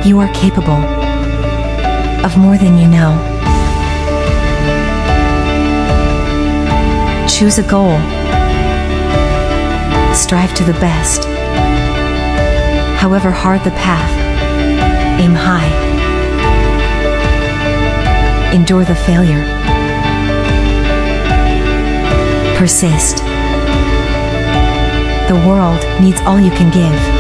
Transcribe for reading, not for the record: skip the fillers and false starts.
You are capable of more than you know. Choose a goal. Strive to the best. However hard the path, aim high. Endure the failure. Persist. The world needs all you can give.